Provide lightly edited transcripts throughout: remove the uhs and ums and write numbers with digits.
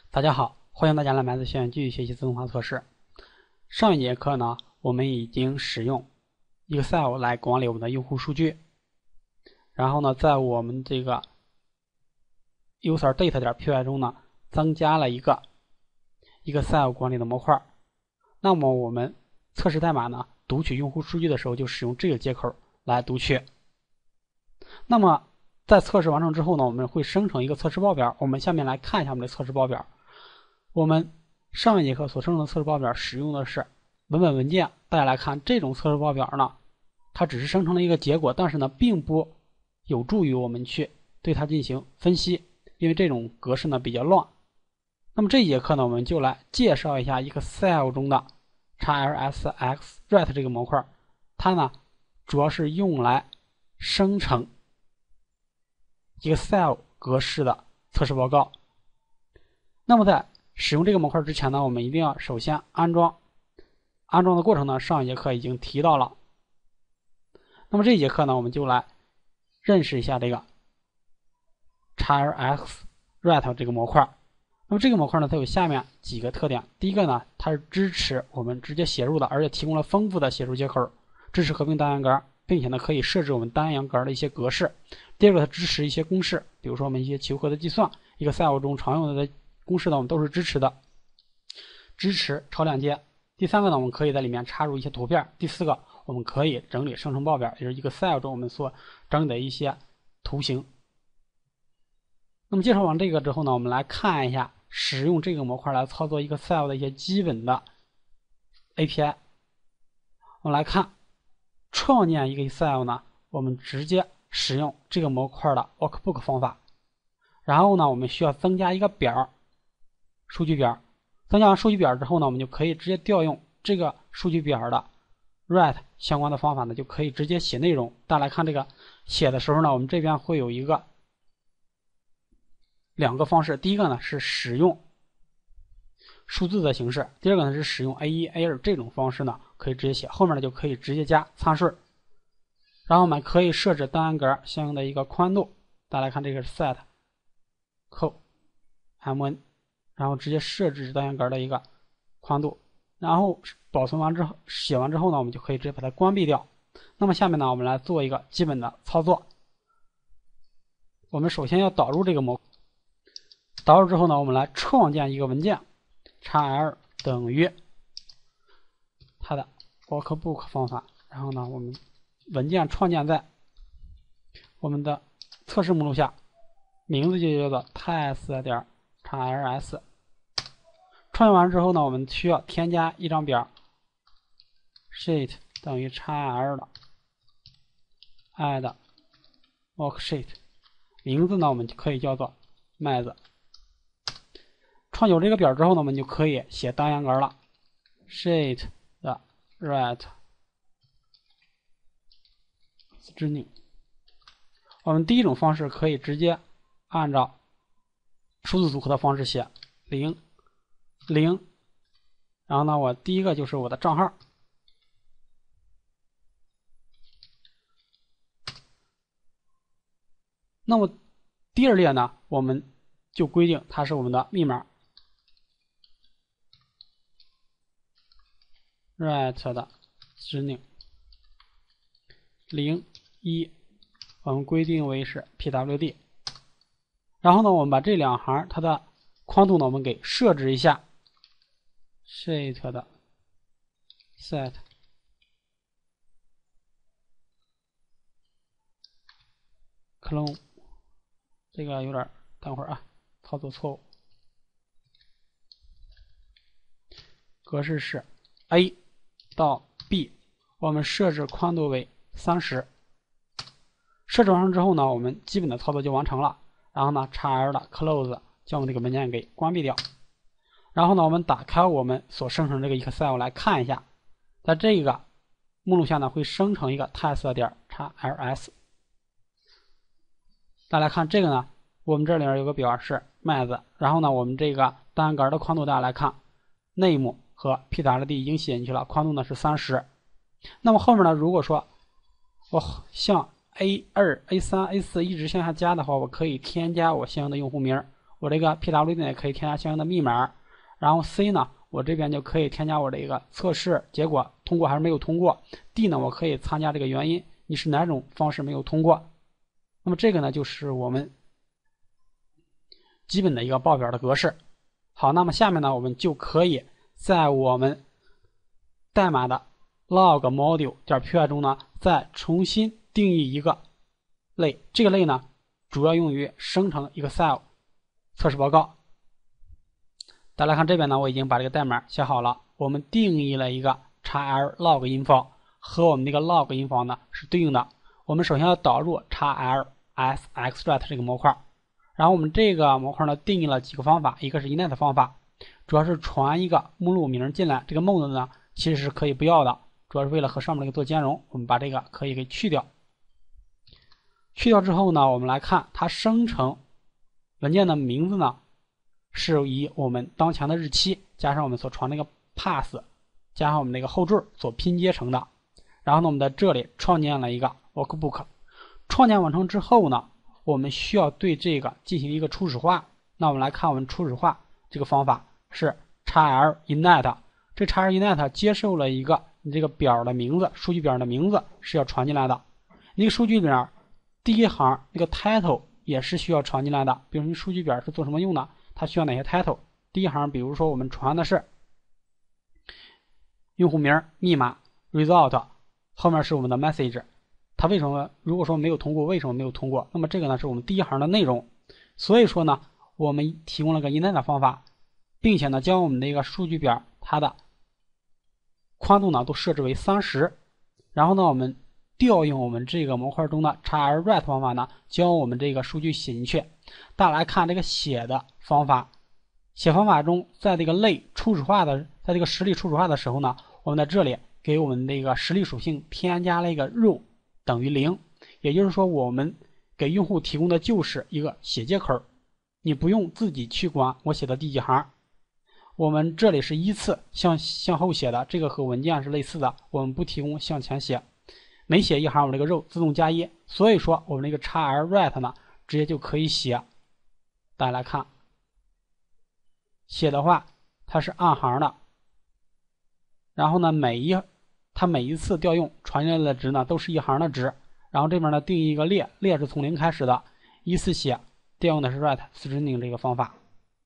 大家好，欢迎大家来麦子学院继续学习自动化测试。上一节课呢，我们已经使用 Excel 来管理我们的用户数据，然后呢，在我们这个 userdata.py 中呢，增加了一个 Excel 管理的模块。那么我们测试代码呢，读取用户数据的时候，就使用这个接口来读取。那么在测试完成之后呢，我们会生成一个测试报表。我们下面来看一下我们的测试报表。我们上一节课所生成的测试报表使用的是文本文件。大家来看这种测试报表呢，它只是生成了一个结果，但是呢，并不有助于我们去对它进行分析，因为这种格式呢比较乱。那么这一节课呢，我们就来介绍一下 Excel 中的 XLSX-Write 这个模块，它呢主要是用来生成 Excel 格式的测试报告。那么在使用这个模块之前呢，我们一定要首先安装。安装的过程呢，上一节课已经提到了。那么这一节课呢，我们就来认识一下这个 XLSX-Write 这个模块。那么这个模块呢，它有下面几个特点。第一个呢，它是支持我们直接写入的，而且提供了丰富的写入接口，支持合并单元格，并且呢可以设置我们单元格的一些格式。第二个，它支持一些公式，比如说我们一些求和的计算 ，Excel 中常用的公式呢，我们都是支持的，支持超链接。第三个呢，我们可以在里面插入一些图片。第四个，我们可以整理生成报表，也就是 Excel 中我们所整理的一些图形。那么介绍完这个之后呢，我们来看一下使用这个模块来操作 Excel 的一些基本的 API。我们来看创建一个 Excel 呢，我们直接使用这个模块的 Workbook 方法。然后呢，我们需要增加一个表，数据表。增加完数据表之后呢，我们就可以直接调用这个数据表的 write 相关的方法呢，就可以直接写内容。大家来看这个写的时候呢，我们这边会有两个方式。第一个呢是使用数字的形式，第二个呢是使用 A1、A2 这种方式呢，可以直接写。后面呢就可以直接加参数。然后我们可以设置单元格相应的一个宽度。大家来看这个是 set mn， 然后直接设置单元格的一个宽度，然后保存完之后，写完之后呢，我们就可以直接把它关闭掉。那么下面呢，我们来做一个基本的操作。我们首先要导入这个模块，导入之后呢，我们来创建一个文件 ，xl 等于它的 workbook 方法。然后呢，我们文件创建在我们的测试目录下，名字就叫做 test.xls。创建完之后呢，我们需要添加一张表 sheet 等于 xl 的 add worksheet， 名字呢我们就可以叫做麦子。创有这个表之后呢，我们就可以写单元格了 sheet 的 write string。我们第一种方式可以直接按照数字组合的方式写0，然后呢，我第一个就是我的账号，那么第二列呢，我们就规定它是我们的密码 write 的 string 0、1，我们规定为是 pwd。然后呢，我们把这两行它的宽度呢，我们给设置一下 sheet 的 set clone， 这个有点等会儿啊，操作错误。格式是 A 到 B， 我们设置宽度为30。设置完成之后呢，我们基本的操作就完成了。然后呢 ，xl 的 close 将这个文件给关闭掉。然后呢，我们打开我们所生成这个 Excel 来看一下，在这个目录下呢会生成一个 test.xls。大家来看这个呢，我们这里有个表是麦子，然后呢，我们这个单元格的宽度大家来看 name 和 pwd 已经写进去了，宽度呢是30。那么后面呢，如果说我向 A2、A3、A4 一直向下加的话，我可以添加我相应的用户名， 我这个 PWD 呢可以添加相应的密码，然后 C 呢，我这边就可以添加我这个测试结果通过还是没有通过。D 呢，我可以参加这个原因，你是哪种方式没有通过。那么这个呢，就是我们基本的一个报表的格式。好，那么下面呢，我们就可以在我们代码的 log module.py 中呢，再重新定义一个类，这个类呢，主要用于生成 Excel 测试报告。大家来看这边呢，我已经把这个代码写好了。我们定义了一个 XL log info 和我们这个 log info 呢是对应的。我们首先要导入 XL sextract 这个模块，然后我们这个模块呢定义了几个方法，一个是 init 方法，主要是传一个目录名进来，这个 mode 呢其实是可以不要的，主要是为了和上面这个做兼容，我们把这个可以给去掉。去掉之后呢，我们来看它生成文件的名字呢是以我们当前的日期加上我们所传那个 pass 加上我们那个后缀所拼接成的。然后呢，我们在这里创建了一个 workbook。创建完成之后呢，我们需要对这个进行一个初始化。那我们来看我们初始化这个方法是 XL init。这 XL init 接受了一个你这个表的名字，数据表的名字是要传进来的。那个数据表第一行那个 title 也是需要传进来的。比如说你数据表是做什么用的？它需要哪些 title？ 第一行，比如说我们传的是用户名、密码、result， 后面是我们的 message。它为什么如果说没有通过，为什么没有通过？那么这个呢是我们第一行的内容。所以说呢，我们提供了个 init 方法，并且呢将我们的一个数据表它的宽度呢都设置为30。然后呢，我们调用我们这个模块中的 XL write 方法呢，将我们这个数据写进去。大家来看这个写的方法，写方法中，在这个类初始化的，在这个实例初始化的时候呢，我们在这里给我们这个实例属性添加了一个 row 等于0，也就是说我们给用户提供的就是一个写接口，你不用自己去管我写的第几行。我们这里是依次向后写的，这个和文件是类似的，我们不提供向前写。每写一行，我们这个 row 自动加1，所以说我们这个 XL write 呢，直接就可以写。大家来看，写的话它是按行的，然后呢它每一次调用传进来的值呢都是一行的值，然后这边呢定义一个列，列是从0开始的，依次写，调用的是 write string 这个方法。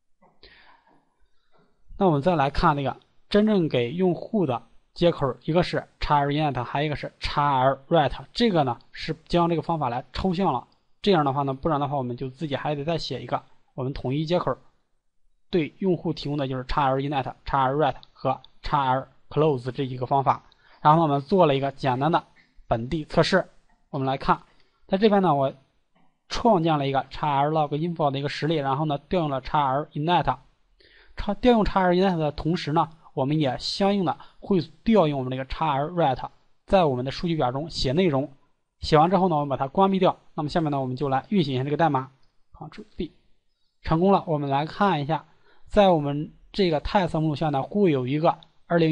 那我们再来看那个真正给用户的接口，一个是 XL init， 还有一个是 XL write， 这个呢是将这个方法来抽象了。这样的话呢，不然的话我们就自己还得再写一个我们统一接口，对用户提供的就是 XL init、XL write 和 XL close 这几个方法。然后我们做了一个简单的本地测试。我们来看，在这边呢，我创建了一个 XL log info 的一个实例，然后呢调用了 XL init。调用 XL init 的同时呢，我们也相应的会调用我们这个 XL write 在我们的数据表中写内容。写完之后呢，我们把它关闭掉。那么下面呢，我们就来运行一下这个代码。Ctrl B， 成功了。我们来看一下，在我们这个 test 目录下呢，会有一个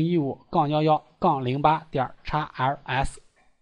2015-11-08.xls。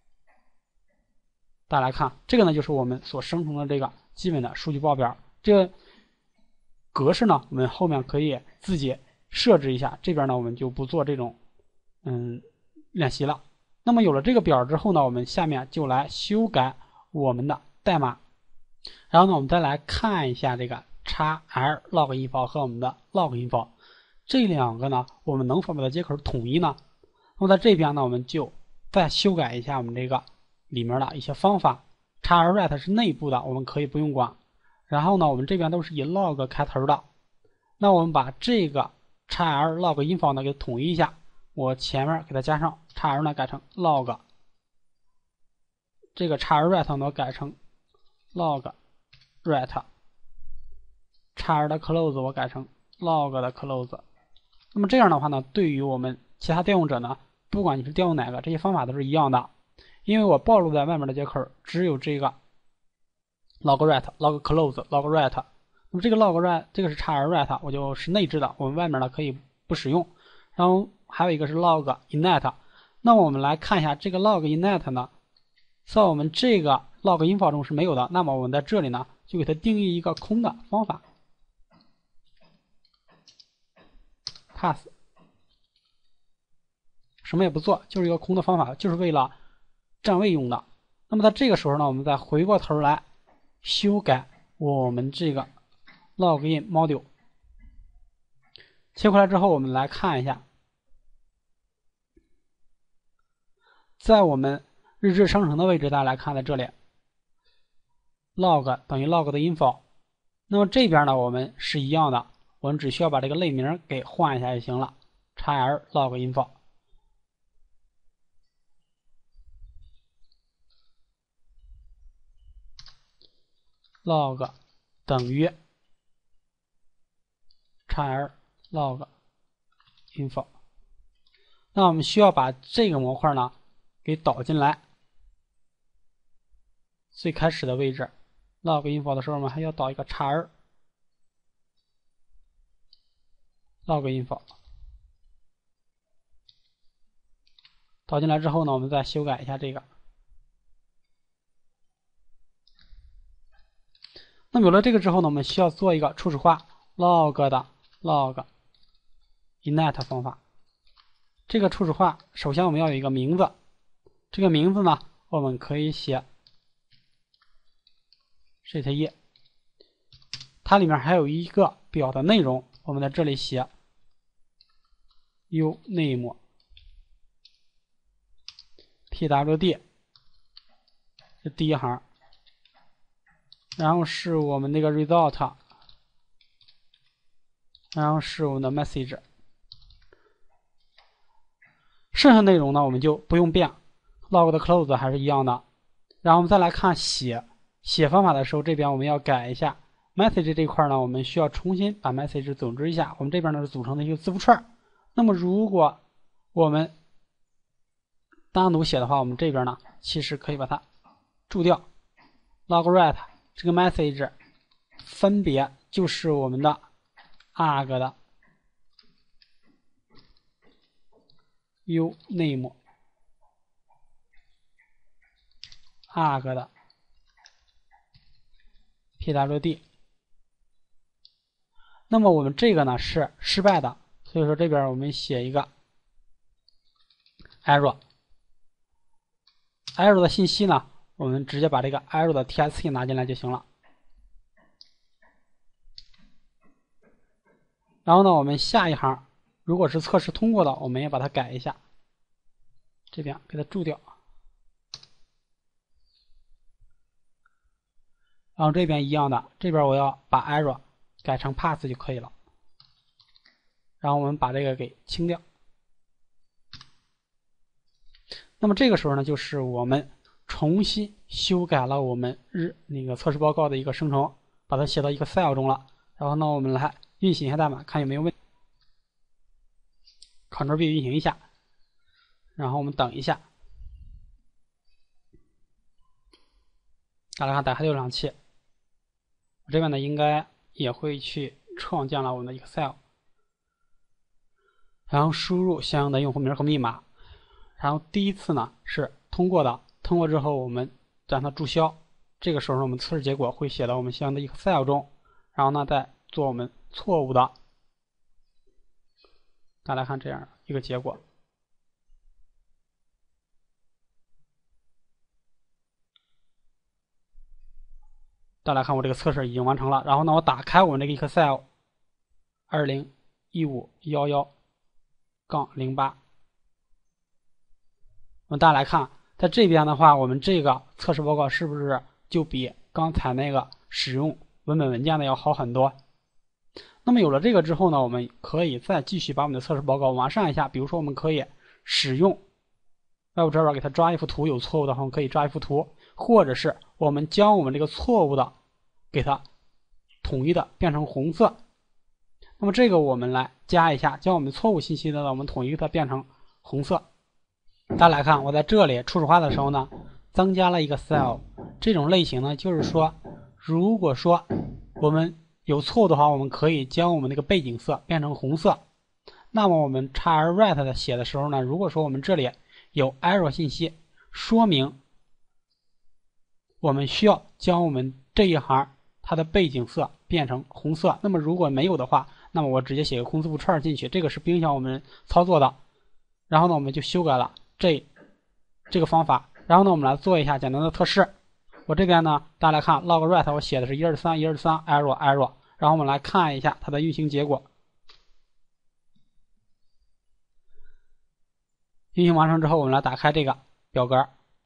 大家来看，这个呢就是我们所生成的这个基本的数据报表。这个格式呢，我们后面可以自己设置一下。这边呢，我们就不做这种练习了。那么有了这个表之后呢，我们下面就来修改我们的代码。然后呢，我们再来看一下这个 XL log info 和我们的 log info 这两个呢，我们能否把它接口统一呢？那么在这边呢，我们就再修改一下我们这个里面的一些方法。XL write 是内部的，我们可以不用管。然后呢，我们这边都是以 log 开头的。那我们把这个 XL log info 呢给统一一下，我前面给它加上 XL 呢改成 log， 这个 XL write 呢改成 log write， XL 的 close 我改成 log 的 close。 那么这样的话呢，对于我们其他调用者呢，不管你是调用哪个，这些方法都是一样的。因为我暴露在外面的接口只有这个 log write、log close、log write。 那么这个 log write 这个是 XL write， 我就是内置的，我们外面呢可以不使用。然后还有一个是 log init。 那我们来看一下这个 log init 呢，在我们这个 log info 中是没有的。那么我们在这里呢就给它定义一个空的方法。 pass， 什么也不做，就是一个空的方法，就是为了占位用的。那么在这个时候呢，我们再回过头来修改我们这个 login module。切回来之后，我们来看一下，在我们日志生成的位置，大家来看，在这里 log 等于 log 的 info。那么这边呢，我们是一样的，我们只需要把这个类名给换一下就行了。xl log info log 等于 xl log info。那我们需要把这个模块呢给导进来，最开始的位置 log info 的时候，我们还要导一个xl log info。导进来之后呢，我们再修改一下这个。那么有了这个之后呢，我们需要做一个初始化 log 的 log init 方法。这个初始化首先我们要有一个名字，这个名字呢我们可以写 sheet1， 它里面还有一个表的内容，我们在这里写 uname pwd， 是第一行，然后是我们那个 result， 然后是我们的 message。 剩下内容呢我们就不用变， log 的 close 还是一样的。然后我们再来看写方法的时候，这边我们要改一下 message 这块呢，我们需要重新把 message 组织一下。我们这边呢是组成的一个字符串，那么如果我们单独写的话，我们这边呢其实可以把它注掉 log write， 这个 message 分别就是我们的 arg 的 uname arg 的 pwd。 那么我们这个呢是失败的，所以说这边我们写一个 error 的信息呢，我们直接把这个 error 的 tsc 拿进来就行了。然后呢，我们下一行如果是测试通过的，我们也把它改一下，这边给它注掉。然后这边一样的，这边我要把 error 改成 pass 就可以了。然后我们把这个给清掉。那么这个时候呢，就是我们重新修改了我们那个测试报告的一个生成，把它写到一个 Excel 中了。然后呢，我们来运行一下代码，看有没有问题。Ctrl V 运行一下，然后我们等一下。大家看，打开浏览器，我这边呢应该也会去创建了我们的 Excel， 然后输入相应的用户名和密码。然后第一次呢是通过的，通过之后我们让它注销，这个时候呢我们测试结果会写到我们相应的 Excel 中，然后呢再做我们错误的，大家看这样一个结果。大家看我这个测试已经完成了，然后呢我打开我们这个 Excel 201511-08。我们大家来看，在这边的话，我们这个测试报告是不是就比刚才那个使用文本文件的要好很多？那么有了这个之后呢，我们可以再继续把我们的测试报告完善一下。比如说，我们可以使用 WebDriver 给它抓一幅图，有错误的话，我们可以抓一幅图，或者是我们将我们这个错误的给它统一的变成红色。那么这个我们来加一下，将我们错误信息的我们统一它变成红色。大家来看，我在这里初始化的时候呢，增加了一个 cell， 这种类型呢，就是说，如果说我们有错误的话，我们可以将我们那个背景色变成红色。那么我们 xl write 的写的时候呢，如果说我们这里有 error 信息，说明我们需要将我们这一行它的背景色变成红色。那么如果没有的话， 那么我直接写个空字符串进去，这个是不影响我们操作的。然后呢，我们就修改了这个方法。然后呢，我们来做一下简单的测试。我这边呢，大家来看 log write 我写的是123 123 error error。然后我们来看一下它的运行结果。运行完成之后，我们来打开这个表格。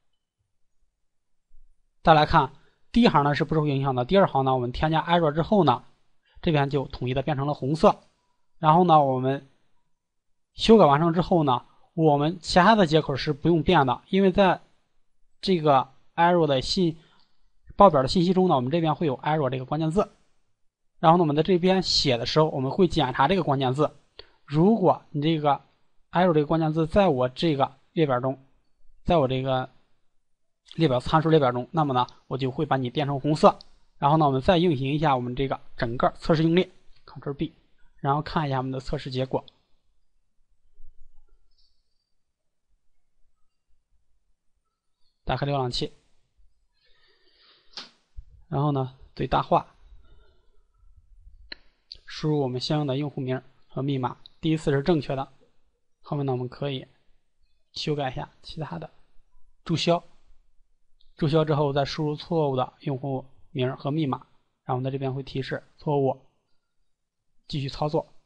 再来看第一行呢是不受影响的，第二行呢我们添加 error 之后呢，这边就统一的变成了红色。然后呢我们修改完成之后呢，我们其他的接口是不用变的，因为在这个 error 的报表的信息中呢，我们这边会有 error 这个关键字。然后呢我们在这边写的时候，我们会检查这个关键字。如果你这个 error 这个关键字在我这个列表中，在我这个参数列表中，那么呢我就会把你变成红色。然后呢我们再运行一下我们这个整个测试应列 Ctrl B， 然后看一下我们的测试结果。打开浏览器，然后呢最大化，输入我们相应的用户名和密码，第一次是正确的，后面呢我们可以修改一下其他的，注销之后再输入错误的用户名和密码，然后我们在这边会提示错误，继续操作。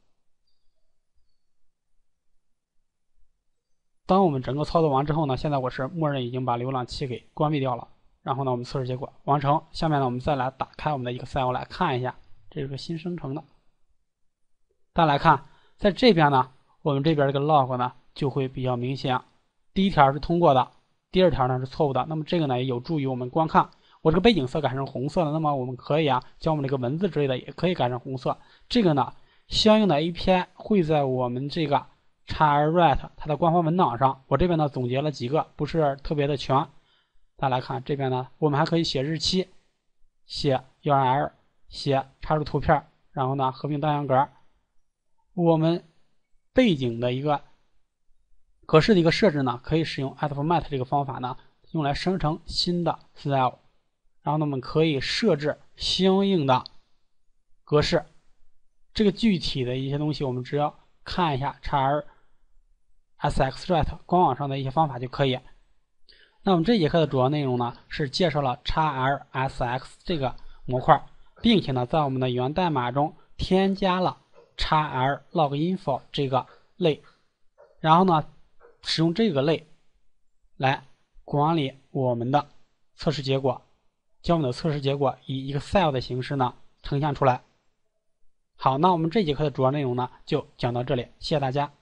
当我们整个操作完之后呢，现在我是默认已经把浏览器给关闭掉了。然后呢我们测试结果完成，下面呢我们再来打开我们的 Excel 来看一下，这是个新生成的。大家来看，在这边呢我们这边这个 log 呢就会比较明显，第一条是通过的，第二条呢是错误的。那么这个呢也有助于我们观看。我这个背景色改成红色的，那么我们可以将我们这个文字之类的也可以改成红色。这个呢相应的 API 会在我们这个 XRWrite 它的官方文档上，我这边呢总结了几个，不是特别的全。大家来看这边呢，我们还可以写日期，写 URL， 写插入图片，然后呢合并单元格。我们背景的一个格式的一个设置呢，可以使用 add-format 这个方法呢，用来生成新的 style。然后呢，我们可以设置相应的格式。这个具体的一些东西，我们只要看一下 XRSXwrite 官网上的一些方法就可以。那我们这节课的主要内容呢，是介绍了 XRSX 这个模块，并且呢，在我们的源代码中添加了 XRLogInfo 这个类，然后呢，使用这个类来管理我们的测试结果，将我们的测试结果以 Excel 的形式呢呈现出来。好，那我们这节课的主要内容呢就讲到这里，谢谢大家。